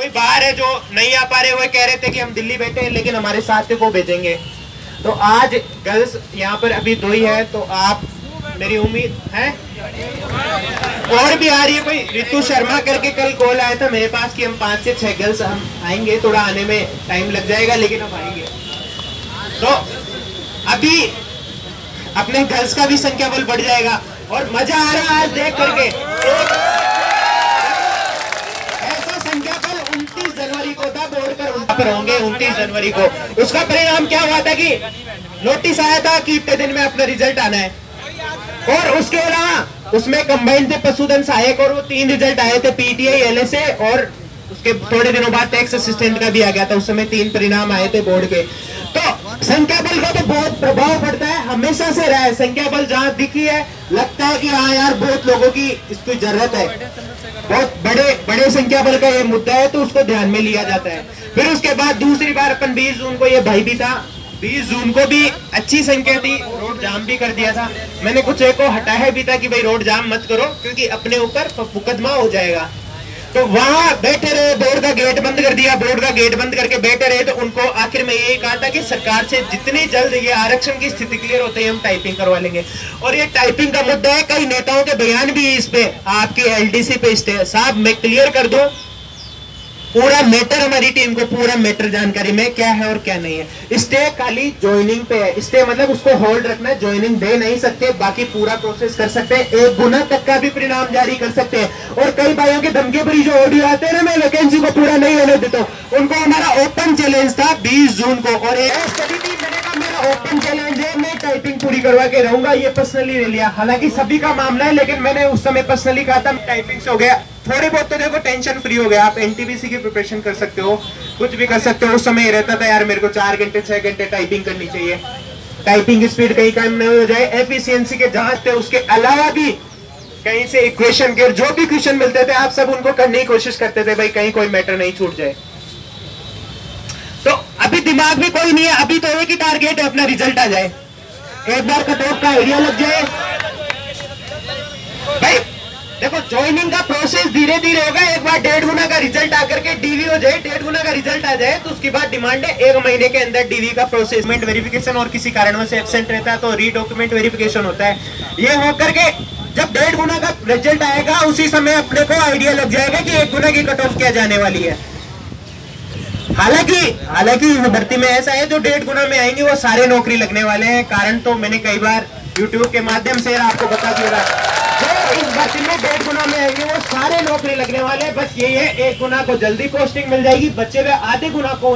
कोई बाहर है जो नहीं आ पा रहे, वो कह रहे थे कि हम दिल्ली बैठे हैं लेकिन हमारे साथ को भेजेंगे। तो आज गर्ल्स यहाँ पर अभी 2 ही है, तो आप मेरी उम्मीद है और भी आ रही है। कोई रितु शर्मा करके कल कॉल आया था मेरे पास कि हम 5 से 6 गर्ल्स हम आएंगे, थोड़ा आने में टाइम लग जाएगा लेकिन हम आएंगे। तो अभी अपने गर्ल्स का भी संख्या बल बढ़ जाएगा और मजा आ रहा है आज देख करके। ऐसा संख्या बल 29 जनवरी को था, बोर्ड पर होंगे 29 जनवरी को। उसका परिणाम क्या हुआ था कि नोटिस आया था कि इतने दिन में अपना रिजल्ट आना है, और उसके अलावा उसमें कंबाइंड थे पशुधन सहायक और वो 3 रिजल्ट आए थे, पीटीआई, एलएसए, और उसके थोड़े दिनों बाद टैक्स असिस्टेंट का भी आ गया था। उस समय 3 परिणाम आए थे बोर्ड के। तो संख्या बल का तो बहुत प्रभाव पड़ता है, हमेशा से रहा है। संख्या बल जहां दिखी है लगता है कि हाँ यार बहुत लोगों की इसकी जरूरत है, बहुत बड़े संख्या बल का ये मुद्दा है, तो उसको ध्यान में लिया जाता है। फिर उसके बाद दूसरी बार अपन 20 जून को, ये भाई भी था, 20 जून को भी अच्छी संख्या थी, रोड जाम भी कर दिया था। मैंने कुछ एक को हटाया भी था कि भाई रोड जाम मत करो क्योंकि अपने ऊपर मुकदमा हो जाएगा। तो वहां बैठे रहे, बोर्ड का गेट बंद कर दिया, बोर्ड का गेट बंद करके बैठे रहे। तो उनको आखिर में यही कहा था कि सरकार से जितनी जल्द ये आरक्षण की स्थिति क्लियर होते ही हम टाइपिंग करवा लेंगे। और ये टाइपिंग का मुद्दा है, कई नेताओं के बयान भी इस पे आपके एलडीसी पे स्टे। साहब मैं क्लियर कर दूं पूरा मैटर, हमारी टीम को पूरा मैटर जानकारी में क्या है और क्या नहीं है। स्टे खाली ज्वाइनिंग पे है, स्टे मतलब उसको होल्ड रखना है, ज्वाइनिंग दे नहीं सकते, बाकी पूरा प्रोसेस कर सकते हैं, 1 गुना तक का भी परिणाम जारी कर सकते हैं। और कई भाइयों के धमकी भरी जो ऑडियो आते हैं ना, मैं वैकेंसी को पूरा नहीं होने देता हूं, उनको हमारा ओपन चैलेंज था 20 जून को, और मेरा ओपन चैलेंज है, मैं टाइपिंग पूरी करवा के रहूंगा। ये पर्सनली ले लिया, हालांकि सभी का मामला है, लेकिन मैंने उस समय पर्सनली कहा था टाइपिंग से हो गया थोड़े बहुत, तो देखो टेंशन फ्री हो गया। आप एनटीपीसी की प्रिपरेशन कर सकते हो, कुछ भी कर सकते हो। उस समय रहता था यार मेरे को 4 घंटे 6 घंटे टाइपिंग करनी चाहिए, टाइपिंग स्पीड कहीं कम नहीं हो जाए, एफिशिएंसी के जांच थे। उसके अलावा भी कहीं से इक्वेशन के जो भी क्वेश्चन मिलते थे आप सब उनको करने की कोशिश करते थे, भाई कहीं कोई मैटर नहीं छूट जाए। तो अभी दिमाग में कोई नहीं है, अभी तो एक ही टारगेट है, अपना रिजल्ट आ जाए, एक बार कट ऑफ का आइडिया लग जाए। भाई देखो ज्वाइनिंग का प्रोसेस धीरे धीरे होगा, एक बार 1.5 गुना का रिजल्ट आकर के डीवी हो जाए, 1.5 गुना का रिजल्ट आ जाए, तो उसके बाद डिमांड है 1 महीने के अंदर डीवी का प्रोसेस वेरिफिकेशन, और किसी कारणवश से एब्सेंट रहता है तो रीडॉक्यूमेंट वेरिफिकेशन होता है। ये होकर के जब 1.5 गुना का रिजल्ट आएगा उसी समय अपने को आइडिया लग जाएगा कि 1 गुना की कट ऑफ क्या जाने वाली है। हालांकि भर्ती में ऐसा है जो 1.5 गुना में आएंगे वो सारे नौकरी लगने वाले हैं। कारण तो मैंने कई बार यूट्यूब के माध्यम से आपको बता दिया, जो इस भर्ती में 1.5 गुना में आएंगे वो सारे नौकरी लगने वाले हैं। बस ये है 1 गुना को जल्दी पोस्टिंग मिल जाएगी, बच्चे हुए आधे गुना को